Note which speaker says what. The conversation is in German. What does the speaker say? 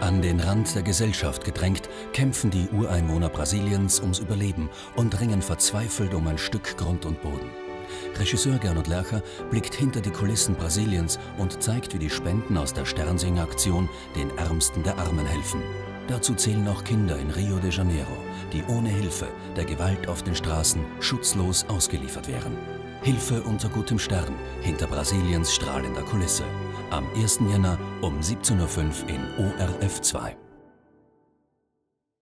Speaker 1: An den Rand der Gesellschaft gedrängt, kämpfen die Ureinwohner Brasiliens ums Überleben und ringen verzweifelt um ein Stück Grund und Boden. Regisseur Gernot Lercher blickt hinter die Kulissen Brasiliens und zeigt, wie die Spenden aus der Sternsinger-Aktion den Ärmsten der Armen helfen. Dazu zählen auch Kinder in Rio de Janeiro, die ohne Hilfe der Gewalt auf den Straßen schutzlos ausgeliefert wären. Hilfe unter gutem Stern hinter Brasiliens strahlender Kulisse. Am 1. Jänner um 17:05 Uhr in ORF 2.